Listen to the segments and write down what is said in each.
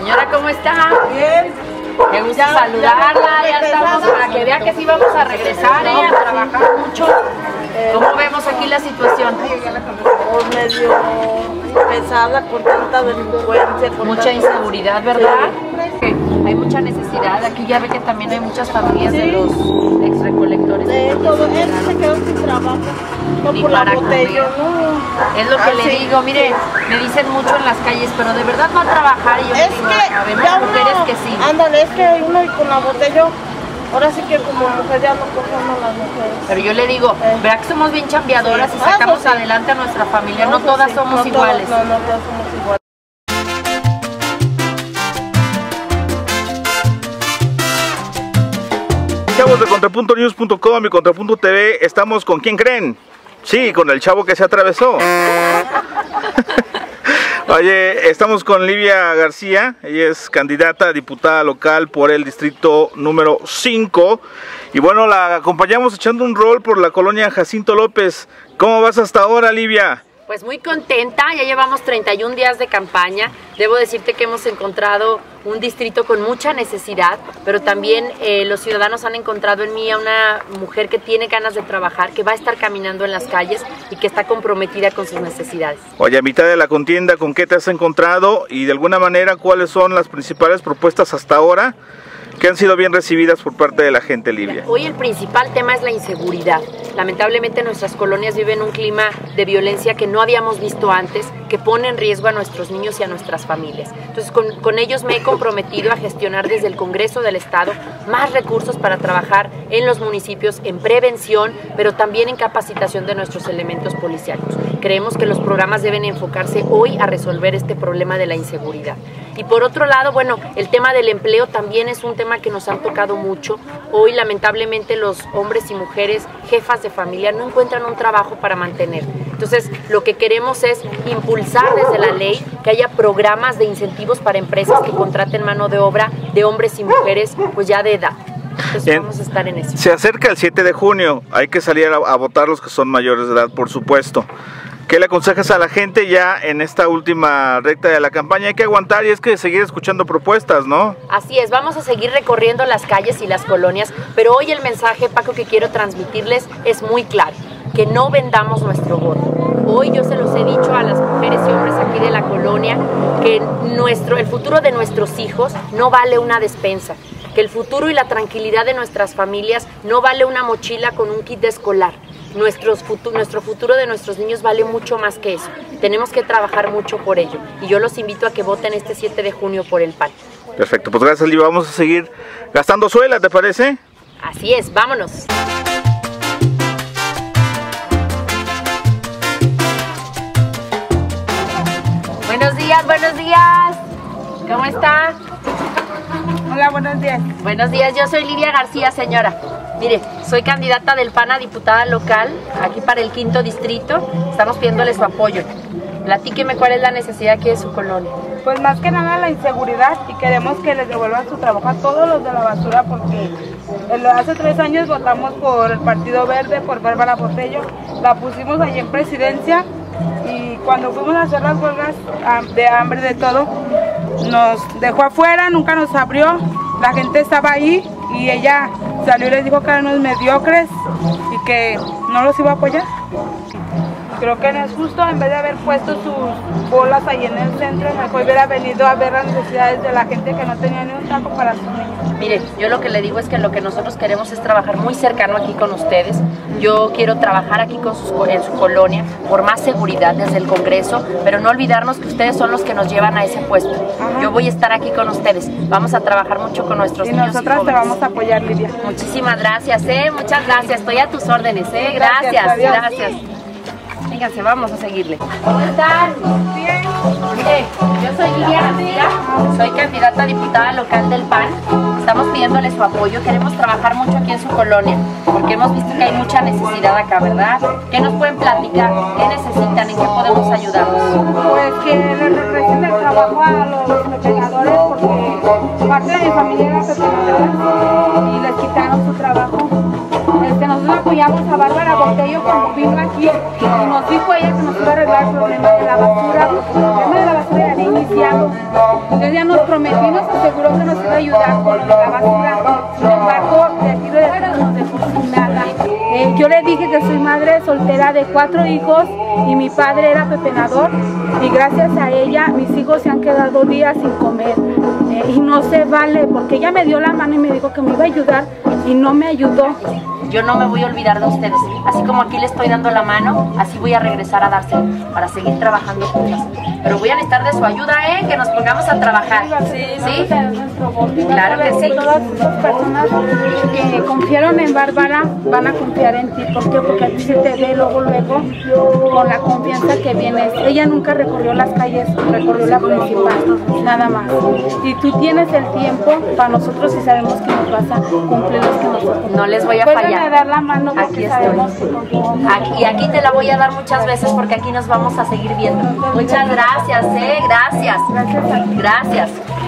Señora, ¿cómo está? Bien. Me gusta saludarla, ya estamos para que vea que sí vamos a regresar, a trabajar mucho. ¿Cómo vemos aquí la situación? Pues medio pesada con tanta delincuencia. Mucha inseguridad, ¿verdad? Sí. Hay mucha necesidad. Aquí ya ve que también hay muchas familias de los exrecolectores. De todo, él se quedó sin trabajo. No por la botella, no. Es lo que le digo, mire, me dicen mucho en las calles, pero de verdad va a trabajar y yo le digo, sabemos mujeres que sí. Ándale, es que uno y con la botella, ahora sí que como mujer ya no cogemos las mujeres. Pero yo le digo, verá que somos bien chambeadoras y sacamos adelante a nuestra familia, no todas somos iguales. No todas somos iguales. Chavos de contrapuntonews.com y Contrapunto TV, estamos con ¿quién creen? Sí, con el chavo que se atravesó. Oye, estamos con Livia García, ella es candidata a diputada local por el distrito número 5. Y bueno, la acompañamos echando un rol por la colonia Jacinto López. ¿Cómo vas hasta ahora, Livia? Pues muy contenta, ya llevamos 31 días de campaña. Debo decirte que hemos encontrado un distrito con mucha necesidad, pero también los ciudadanos han encontrado en mí a una mujer que tiene ganas de trabajar, que va a estar caminando en las calles y que está comprometida con sus necesidades. Oye, a mitad de la contienda, ¿con qué te has encontrado? Y de alguna manera, ¿cuáles son las principales propuestas hasta ahora que han sido bien recibidas por parte de la gente, Livia? Hoy el principal tema es la inseguridad. Lamentablemente nuestras colonias viven un clima de violencia que no habíamos visto antes, que pone en riesgo a nuestros niños y a nuestras familias. Entonces con ellos me he comprometido a gestionar desde el Congreso del Estado más recursos para trabajar en los municipios en prevención, pero también en capacitación de nuestros elementos policiales. Creemos que los programas deben enfocarse hoy a resolver este problema de la inseguridad. Y por otro lado, bueno, el tema del empleo también es un tema que nos han tocado mucho. Hoy lamentablemente los hombres y mujeres, jefas de familia, no encuentran un trabajo para mantener. Entonces lo que queremos es impulsar desde la ley que haya programas de incentivos para empresas que contraten mano de obra de hombres y mujeres pues ya de edad. Entonces Bien. Vamos a estar en eso. Se acerca el 7 de junio, hay que salir a votar los que son mayores de edad, por supuesto. ¿Qué le aconsejas a la gente ya en esta última recta de la campaña? Hay que aguantar y es que seguir escuchando propuestas, ¿no? Así es, vamos a seguir recorriendo las calles y las colonias, pero hoy el mensaje, Paco, que quiero transmitirles es muy claro, que no vendamos nuestro voto. Hoy yo se los he dicho a las mujeres y hombres aquí de la colonia, que el futuro de nuestros hijos no vale una despensa, que el futuro y la tranquilidad de nuestras familias no vale una mochila con un kit de escolar. Nuestro futuro de nuestros niños vale mucho más que eso. Tenemos que trabajar mucho por ello. Y yo los invito a que voten este 7 de junio por el PAN. Perfecto, pues gracias, Livia. Vamos a seguir gastando suela, ¿te parece? Así es, vámonos. Buenos días, buenos días. ¿Cómo está? Hola, buenos días. Buenos días, yo soy Livia García, señora. Mire, soy candidata del PAN a diputada local, aquí para el 5º distrito. Estamos pidiéndole su apoyo. Platíqueme cuál es la necesidad aquí de su colonia. Pues más que nada la inseguridad y queremos que les devuelvan su trabajo a todos los de la basura porque hace 3 años votamos por el Partido Verde, por Bárbara Botello, la pusimos ahí en presidencia y cuando fuimos a hacer las huelgas de hambre de todo, nos dejó afuera, nunca nos abrió, la gente estaba ahí y ella salió y les dijo que eran unos mediocres y que no los iba a apoyar. Creo que no es justo, en vez de haber puesto sus bolas ahí en el centro, mejor hubiera venido a ver las necesidades de la gente que no tenía ni un taco para sus niños. Mire, yo lo que le digo es que lo que nosotros queremos es trabajar muy cercano aquí con ustedes. Yo quiero trabajar aquí en su colonia por más seguridad desde el Congreso, pero no olvidarnos que ustedes son los que nos llevan a ese puesto. Ajá. Yo voy a estar aquí con ustedes. Vamos a trabajar mucho con nuestros niños nosotras y te jóvenes. vamos a apoyar, Livia. Muchísimas gracias, muchas gracias. Estoy a tus órdenes, Gracias, Adiós. gracias. Fíjense, vamos a seguirle. ¿Cómo están? Bien. Mire, yo soy Livia García, soy candidata a diputada local del PAN. Estamos pidiéndole su apoyo, queremos trabajar mucho aquí en su colonia, porque hemos visto que hay mucha necesidad acá, ¿verdad? ¿Qué nos pueden platicar? ¿Qué necesitan? ¿En qué podemos ayudarlos? Pues que les regresen el trabajo a los pepenadores porque parte de mi familia era pepenadora y les quitaron su trabajo. Nosotros apoyamos a Bárbara Botello cuando vino aquí y nos dijo ella que nos iba a arreglar el problema de la basura, porque el problema de la basura ya había iniciado. Entonces ella nos prometió y nos aseguró que nos iba a ayudar con lo de la basura. Sin embargo, de aquí de decir nos dejó sin nada. Yo le dije que soy madre soltera de 4 hijos y mi padre era pepenador y gracias a ella mis hijos se han quedado días sin comer y no se vale porque ella me dio la mano y me dijo que me iba a ayudar y no me ayudó. Yo no me voy a olvidar de ustedes, así como aquí le estoy dando la mano, así voy a regresar a dársela para seguir trabajando juntas. Pero voy a necesitar de su ayuda, que nos pongamos a trabajar. ¿Sí? Claro que sí. Todas esas personas que confiaron en Bárbara van a confiar en ti. ¿Por qué? Porque a ti se te ve luego con la confianza que vienes. Ella nunca recorrió las calles, recorrió la principal, nada más. Y tú tienes el tiempo para nosotros y sabemos que nos vas a cumplir los que nosotros. No les voy a fallar. A dar la mano porque aquí sabemos estoy. Y aquí te la voy a dar muchas veces porque aquí nos vamos a seguir viendo. Muchas gracias, gracias. Gracias a ti. Gracias.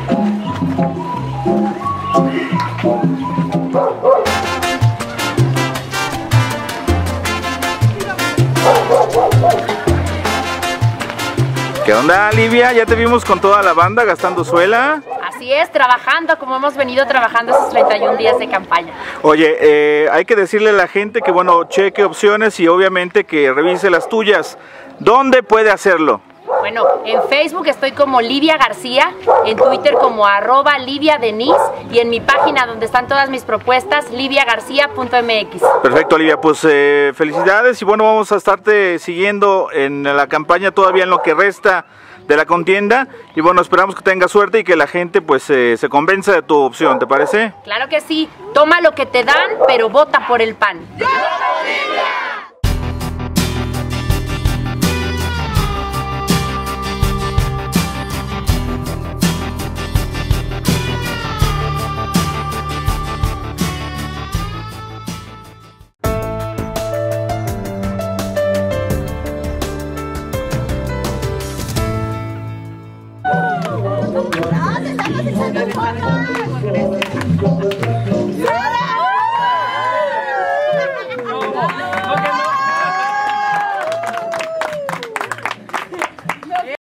¿Qué onda, Livia? Ya te vimos con toda la banda gastando suela. Así es, trabajando como hemos venido trabajando esos 31 días de campaña. Oye, hay que decirle a la gente que, bueno, cheque opciones y obviamente que revise las tuyas. ¿Dónde puede hacerlo? Bueno, en Facebook estoy como Livia García, en Twitter como @LiviaDenise y en mi página donde están todas mis propuestas, liviagarcia.mx. Perfecto, Livia, pues felicidades y bueno, vamos a estarte siguiendo en la campaña todavía en lo que resta de la contienda y bueno, esperamos que tengas suerte y que la gente pues se convenza de tu opción, ¿te parece? Claro que sí, toma lo que te dan, pero vota por el PAN. No, te estamos echando fotos.